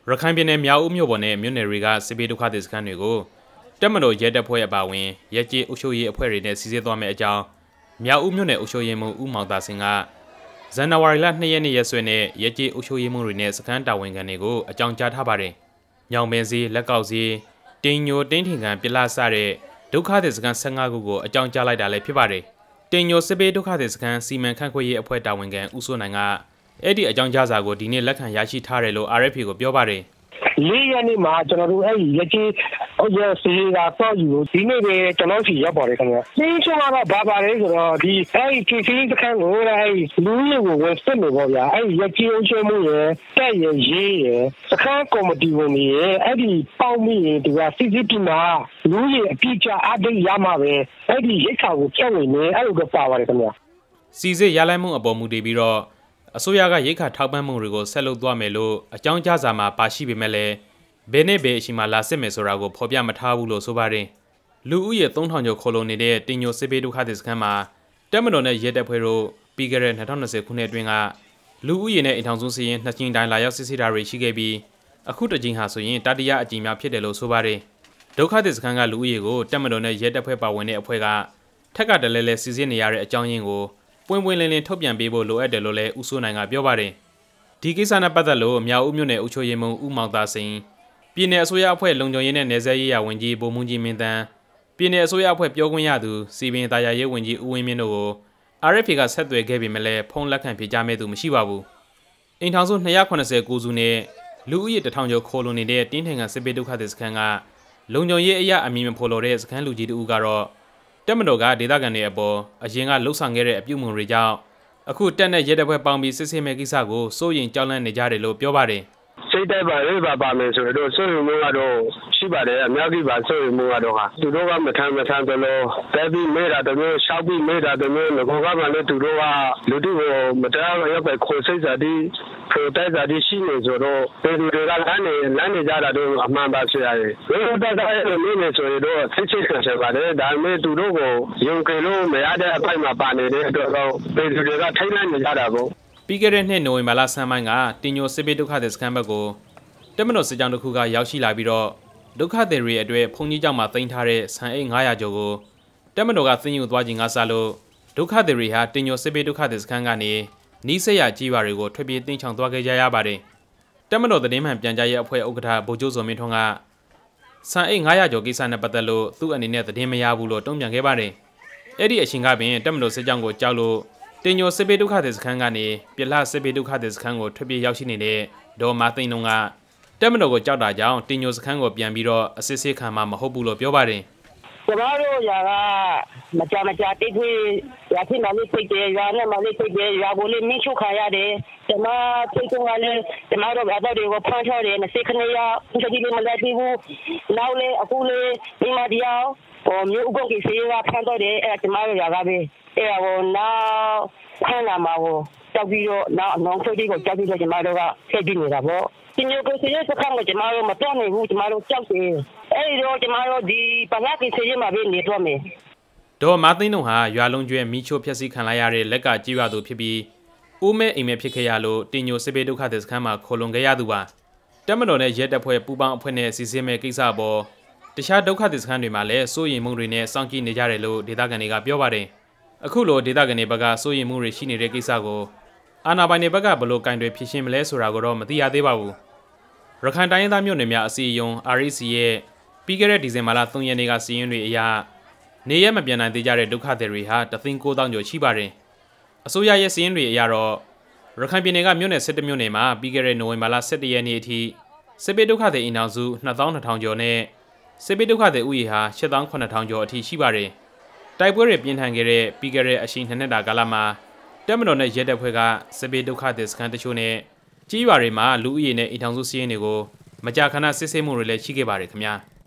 ရခိုင်ပြည်နယ်မြောက်ဦးမြို့ပေါ်နဲ့မြို့နယ်တွေကစစ်ဘေးဒုက္ခသည်စခန်းတွေကိုတက်မတော်ရဲတပ်ဖွဲ့အပါအဝင်ရဲကြီးအုပ်ချုပ်ရေးအဖွဲ့တွေနဲ့စီစစ်သွားမယ့်အကြောင်းမြောက်ဦးမြို့နယ်အုပ်ချုပ်ရေးမှူးဦးမောင်သာစင်ကဇန်နဝါရီလ2ရက်နေ့ရက်စွဲနဲ့ရဲကြီးအုပ်ချုပ်ရေးမှူးတွေနဲ့စခန်းတာဝန်ခံတွေကိုအကြောင်းကြားထားပါတယ်။ညောင်ပင်စီလက်ကောက်စီတင်ညိုတင်းထင်ကန်ပြလဆတဲ့ဒုက္ခသည်စခန်း15ခုကိုအကြောင်းကြားလိုက်တာလည်းဖြစ်ပါတယ်။တင်ညိုစစ်ဘေးဒုက္ခသည်စခန်းစီမံခန့်ခွဲရေးအဖွဲ့တာဝန်ခံဦးစိုးနိုင်ကအဲ့ဒီအကြောင်းကြားစာကိုဒီနေ့လက်ခံရရှိထားတယ်လို့ RFP ကိုပြောပါတယ်လေးရက်နေ့မှာကျွန်တော်တို့အဲ့ဒီရကြီးစီကတော့ယူဒီနေ့ပဲကျွန်တော်စီရောက်ပါတယ်ခင်ဗျာ။ဒီချိန်မှာဘာပါလဲဆိုတော့ဒီအဲ့ဒီခေတ်စခန်းကိုအဲ့လူမျိုးကိုဝင်စစ်နေပေါ့ဗျာ။အဲ့ဒီရကြီးအုပ်ချုပ်မှုရဲ့တက်ရရေးရဲ့စခန်းကော်မတီဝင်တွေရဲ့အဲ့ဒီပေါင်းပြီးဒီကစီစစ်ပြီးမှလူကြီးအပြည့်ချအပိတ်ရမှာပဲအဲ့ဒီရိတ်ခါကိုဖြတ်ဝင်နေအဲ့လိုတော့ပါပါတယ်ခင်ဗျာ။စီစစ်ရလိုက်မှုအပေါ်မူတည်ပြီးတော့အစိုးရကရိတ်ခါထောက်ပံ့မှုတွေကိုဆက်လုပ်သွားမယ်လို့အကြောင်းကြားစာမှာပါရှိပေမဲ့လည်းဘယ်နဲ့ဘယ်အချိန်မှလာစစ်မယ်ဆိုတာကိုဖော်ပြမထားဘူးလို့ဆိုပါတယ်။လူဦးရေ3000ကျော်ခေါ်လုံနေတဲ့တင်ညိုစစ်ဘေးဒုက္ခသည်စခန်းမှာတက်မတော်နဲ့ရဲတပ်ဖွဲ့တို့ပြီးခဲ့တဲ့2020ခုနှစ်အတွင်းကလူဦးရေနဲ့အိမ်ထောင်စုစီးရင်2ကြိမ်တိုင်းလာရောက်စစ်ဆေးတာတွေရှိခဲ့ပြီးအခုတစ်ကြိမ်ဟာဆိုရင်တတိယအကြိမ်များဖြစ်တယ်လို့ဆိုပါတယ်။ဒုက္ခသည်စခန်းကလူဦးရေကိုတက်မတော်နဲ့ရဲတပ်ဖွဲ့ပါဝင်တဲ့အဖွဲ့ကထက်ကတလဲလဲစစ်ဆေးနေရတဲ့အကြောင်းရင်းကိုပွင့်ပွင့်လင်းလင်းထုတ်ပြန်ပေးဖို့လိုအပ်တယ်လို့လည်းဦးစိုးနိုင်ကပြောပါတယ်။ဒီကိစ္စနဲ့ပတ်သက်လို့မြောက်ဦးမြို့နယ်အုပ်ချုပ်ရေးမှူးဦးမောင်သာစင်ပြည်နယ်အစိုးရအဖွဲ့လုံခြုံရေးနဲ့နယ်စပ်ရေးရာဝန်ကြီးဗိုလ်မှူးကြီးမင်းတန်းပြည်နယ်အစိုးရအဖွဲ့ပြောခွင့်ရသူစီပင်တာယာရေးဝန်ကြီးဦးဝင်းမြင့်တို့ကို RFP ကဆက်သွယ်ခဲ့ပေမဲ့လည်းဖုန်းလက်ခံဖြေကြားမဲ့သူမရှိပါဘူး။အိမ်ထောင်စု280ကိုစုနဲ့လူဦးရေ1000ကျော်ခေါ်လုံနေတဲ့တင်းထန်ကန်စစ်ဘေးဒုက္ခသည်စခန်းကလုံခြုံရေးအရာအမည်မဖော်လို့တဲ့စခန်းလူကြီးတို့ကတော့တက်မတော်ကဒေသခံတွေအပေါ်အရင်ကလှုပ်ဆောင်ခဲ့တဲ့အပြုအမူတွေကြောင့်အခုတက်နဲ့ရဲတပ်ဖွဲ့ပေါင်းပြီးစစ်ဆေးမဲ့ကိစ္စကိုစိုးရင်ကြောက်လန့်နေကြတယ်လို့ပြောပါတယ်။စိတ်တိုက်ပါရေးပါမယ်ဆိုတော့စိုးရင်မှုကတော့ရှိပါတယ်အများကြီးပါစိုးရင်မှုကတော့ဟာသူတို့ကမထမ်းတယ်လို့တက်ပြီးမေးတာတမျိုးရှောက်ပြီးမေးတာတမျိုးငကောကမှလည်းသူတို့ကလူတို့ကိုမတရားရောက်ပဲခေါ်စိတ်စာတိဖိုတိုက်စာတိရှိနေဆိုတော့ပြည်သူတွေကလမ်းနေကြတာတော့အမှန်ပါဆရာကြီးဘယ်လိုတိုက်ရလို့နေဆိုရင်တော့စိတ်ချိခံဆက်ပါတယ်ဒါပေမဲ့သူတို့ကိုယုံကြည်လို့မရတဲ့အပိုက်မှာပါနေတဲ့အတွက်တော့ပြည်သူတွေကထိတ်လန့်နေကြတာပေါ့ပြီးခဲ့တဲ့နှစ်နိုဝင်ဘာလဆန်းပိုင်းကတင်ညိုစစ်ဘေးဒုက္ခသည်စခန်းဘက်ကိုတက်မတော်စစ်ကြောင်းတစ်ခုကရောက်ရှိလာပြီးတော့ဒုက္ခသည်တွေအတွက်ဖုန်ကြီးကျောင်းမှာတင်ထားတဲ့ဆန်အိတ်900ကျော်ကိုတက်မတော်ကသိမ်းယူသွားခြင်းကစလို့ဒုက္ခသည်တွေဟာတင်ညိုစစ်ဘေးဒုက္ခသည်စခန်းကနေနီးစပ်ရာကြီးပါတွေကိုထွက်ပြေးတင်းချောင်သွားခဲ့ကြရပါတယ်။တက်မတော်သတင်းမှန်ပြန်ကြားရေးအဖွဲ့ဥက္ကဋ္ဌဗိုလ်ချုပ်စောမင်းထွန်းကဆန်အိတ်900ကျော်ကိစ္စနဲ့ပတ်သက်လို့သူ့အနေနဲ့သတင်းမရဘူးလို့တုံ့ပြန်ခဲ့ပါတယ်။အဲ့ဒီအချိန်ကပင်တက်မတော်စစ်ကြောင်းကိုကြောက်လို့တင်ညိုစစ်ဘေးဒုက္ခသည်စခန်းကနေပြလစစ်ဘေးဒုက္ခသည်စခန်းကိုထွက်ပြေးရောက်ရှိနေတဲ့ဒေါ်မာသိန်းလုံးကတက်မတော်ကိုကြောက်တာကြောင့်တင်ညိုစခန်းကိုပြန်ပြီးတော့အစစ်ဆေးခံမှာမဟုတ်ဘူးလို့ပြောပါတယ်။ကျမတို့ຢာကမကြတိတ်ခွေးရဖြစ်မှလေးထိတ်တယ်ရွာနဲ့မှလေးထိတ်တယ်ရွာကိုလေးမင်းချုပ်ခါရတယ်ကျမထိတ်ကလည်းကျမတို့ဘာတော့တွေကိုဖမ်းထားတယ်20ခဏရဦးကြီးလေးမလက်သေးဘူးနောက်လေအခုလေဒီမဒီယောမြို့ဥက္ကဋ္ဌစီကဖမ်းတော့တယ်အဲကျမတို့ຢာကပဲအဲဟိုနောက်ဖမ်းလာမှာကိုကြောက်ပြီးတော့နောက်အနောင်ဆွေးကိုကြောက်ပြီးတော့ကျမတို့ကဖျက်ပြီးနေတာပေါ့ဒီမျိုးကိုစီရစခန်းကိုကျမတို့မတော်နိုင်ဘူးကျမတို့ကြောက်တယ်အဲဒီတော့ကျမတို့ဒီပနာကိစီရမှာပဲနေတော့မယ်ဒေါ်မာသိန်းတို့ဟာရွာလုံးကျွဲမီးချိုးဖျက်ဆီးခံလိုက်ရတဲ့လက်ကကြီးရွာသူဖြစ်ပြီးဦးမဲအိမ်မဲဖြစ်ခဲ့ရလို့တင်ညိုစစ်ဘေးဒုက္ခသည်စခန်းမှာခေါ်လုံခဲ့ရသူပါတက်မတော်နဲ့ရဲတပ်ဖွဲ့ပူးပေါင်းအဖွဲ့နဲ့စီစဉ်မဲ့ကိစ္စပေါ်တခြားဒုက္ခသည်စခန်းတွေမှာလည်းစိုးရိမ်မှုတွေနဲ့စောင့်ကြည့်နေကြတယ်လို့ဒေသခံတွေကပြောပါတယ်အခုလိုဒေသခံတွေဘက်ကစိုးရိမ်မှုတွေရှိနေတဲ့ကိစ္စကိုအာဏာပိုင်တွေဘက်ကဘယ်လိုကင်တွယ်ဖြေရှင်းမလဲဆိုတာကိုတော့မသိရသေးပါဘူးရခိုင်တိုင်းရင်းသားမျိုးနွယ်များအစည်းအရုံး REC ရဲ့ပြီးခဲ့တဲ့ဒီဇင်ဘာလ3ရက်နေ့ကစီးရင်တွေအရနေရမပြန်နိုင်သေးကြတဲ့ဒုက္ခသည်တွေဟာ3,900ကျော်ရှိပါတယ်အစိုးရရဲ့စီးရင်တွေအရတော့ရခိုင်ပြည်နယ်ကမြို့နယ်17မြို့နယ်မှာပြီးခဲ့တဲ့နိုဝင်ဘာလ17ရက်နေ့အထိစစ်ဘေးဒုက္ခသည်အိမ်ထောင်စု22,000ကျော်နဲ့စစ်ဘေးဒုက္ခသည်ဥယျာဉ်ဟာ8,900ကျော်အထိရှိပါတယ်တိုက်ပွဲတွေပြင်းထန်ခဲ့တဲ့ပြီးခဲ့တဲ့အချိန်2နှစ်တာကာလမှာတက်မတော်နဲ့ရဲတပ်ဖွဲ့ကစစ်ဘေးဒုက္ခသည်စခန်းတချို့နဲ့ကြီးရွာတွေမှာလူဦးရေနဲ့အိမ်ထောင်စုစီးရင်တွေကိုမကြာခဏစစ်ဆေးမှုတွေလည်းရှိခဲ့ပါတယ်ခင်ဗျာ။